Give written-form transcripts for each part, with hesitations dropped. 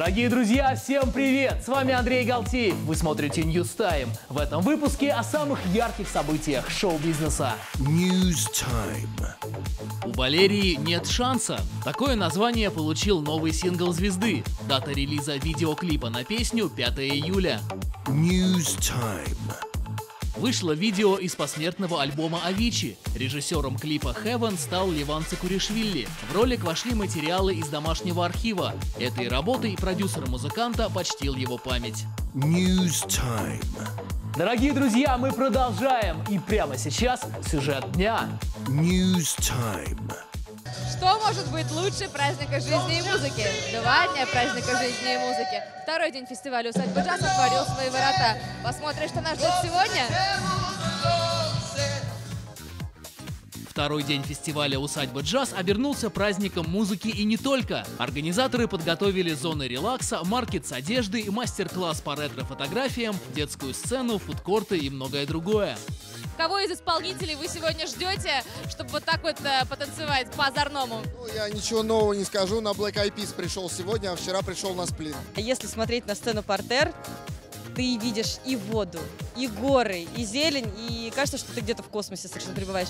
Дорогие друзья, всем привет! С вами Андрей Галтеев. Вы смотрите News Time. В этом выпуске о самых ярких событиях шоу-бизнеса. News Time. У Валерии нет шанса. Такое название получил новый сингл звезды. Дата релиза видеоклипа на песню 5 июля. News Time. Вышло видео из посмертного альбома Avicii. Режиссером клипа Heaven стал Леван Цикуришвили. В ролик вошли материалы из домашнего архива. Этой работой продюсер музыканта почтил его память. News Time. Дорогие друзья, мы продолжаем. И прямо сейчас сюжет дня. News Time. Что может быть лучше праздника жизни и музыки? 2 дня праздника жизни и музыки. Второй день фестиваля «Усадьба Джаз» отворил свои ворота. Посмотрим, что нас ждет сегодня. Второй день фестиваля «Усадьба Джаз» обернулся праздником музыки и не только. Организаторы подготовили зоны релакса, маркет с одеждой, мастер-класс по ретро-фотографиям, детскую сцену, фудкорты и многое другое. Кого из исполнителей вы сегодня ждете, чтобы вот так вот потанцевать по-озорному? Я ничего нового не скажу. На Black Eyed Peas пришел сегодня, а вчера пришел на Сплин. Если смотреть на сцену «Партер», ты видишь и воду, и горы, и зелень, и кажется, что ты где-то в космосе совершенно пребываешь.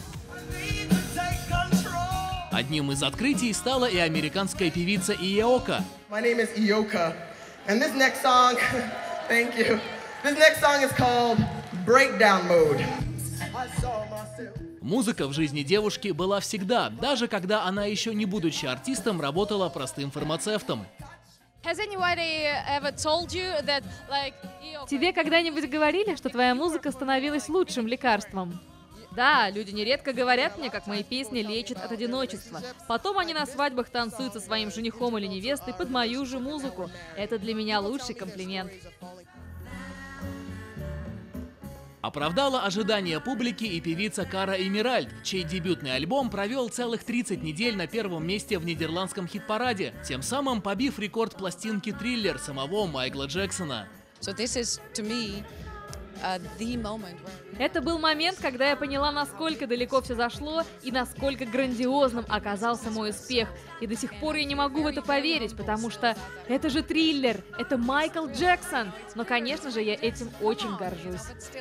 Одним из открытий стала и американская певица Иока. My name is Ioka, and this next song, thank you. This next song is called Breakdown Mode. Музыка в жизни девушки была всегда, даже когда она еще не будучи артистом, работала простым фармацевтом. Тебе когда-нибудь говорили, что твоя музыка становилась лучшим лекарством? Да, люди нередко говорят мне, как мои песни лечат от одиночества. Потом они на свадьбах танцуют со своим женихом или невестой под мою же музыку. Это для меня лучший комплимент. Оправдала ожидания публики и певица Кара Эмиральд, чей дебютный альбом провел целых 30 недель на первом месте в нидерландском хит-параде, тем самым побив рекорд пластинки «Триллер» самого Майкла Джексона. Это был момент, когда я поняла, насколько далеко все зашло и насколько грандиозным оказался мой успех. И до сих пор я не могу в это поверить, потому что это же «Триллер», это Майкл Джексон. Но, конечно же, я этим очень горжусь.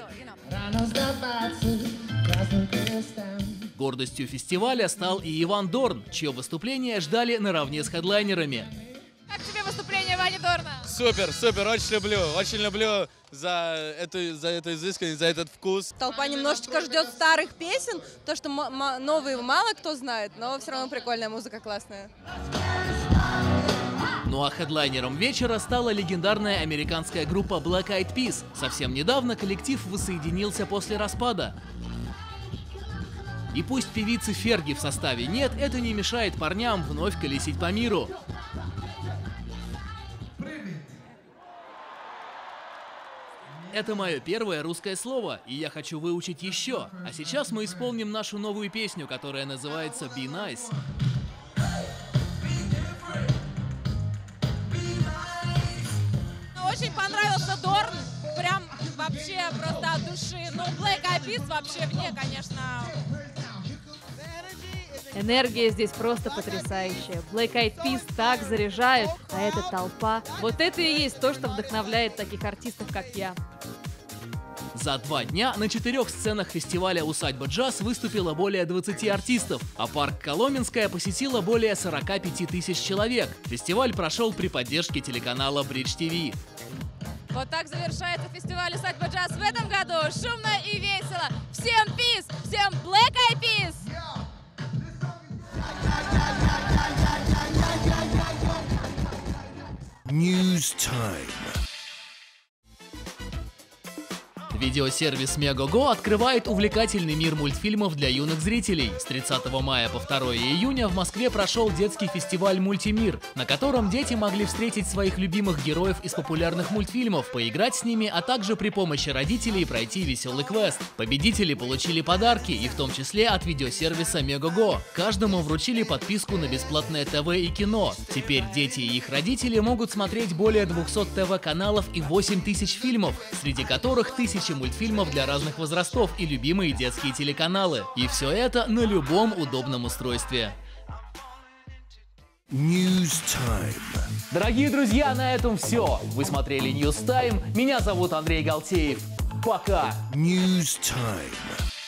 Гордостью фестиваля стал и Иван Дорн, чье выступление ждали наравне с хедлайнерами. Как тебе выступление Вани Дорна? Супер, очень люблю за эту изысканность, за этот вкус. Толпа немножечко ждет старых песен, то, что новые мало кто знает, но все равно прикольная музыка, классная. Ну а хедлайнером вечера стала легендарная американская группа Black Eyed Peas. Совсем недавно коллектив воссоединился после распада. И пусть певицы Ферги в составе нет, это не мешает парням вновь колесить по миру. Это мое первое русское слово, и я хочу выучить еще. А сейчас мы исполним нашу новую песню, которая называется «Be Nice». Очень понравился Дорн, прям вообще просто от души. Ну, Black Eyed Peas вообще вне, конечно. Энергия здесь просто потрясающая. Black Eyed Peas так заряжают, а эта толпа. Вот это и есть то, что вдохновляет таких артистов, как я. За 2 дня на 4 сценах фестиваля «Усадьба Джаз» выступило более 20 артистов, а парк Коломенское посетило более 45 тысяч человек. Фестиваль прошел при поддержке телеканала Bridge TV. Вот так завершается фестиваль «Усадьба Джаз» в этом году. Шумно и весело. Всем peace, всем Black Eyed Peas! News Time. Видеосервис Megogo открывает увлекательный мир мультфильмов для юных зрителей. С 30 мая по 2 июня в Москве прошел детский фестиваль «Мультимир», на котором дети могли встретить своих любимых героев из популярных мультфильмов, поиграть с ними, а также при помощи родителей пройти веселый квест. Победители получили подарки, и в том числе от видеосервиса Megogo. Каждому вручили подписку на бесплатное ТВ и кино. Теперь дети и их родители могут смотреть более 200 ТВ-каналов и 8000 фильмов, среди которых тысячи мультфильмов для разных возрастов и любимые детские телеканалы. И все это на любом удобном устройстве. News Time. Дорогие друзья, на этом все. Вы смотрели News Time. Меня зовут Андрей Галтеев. Пока. News Time.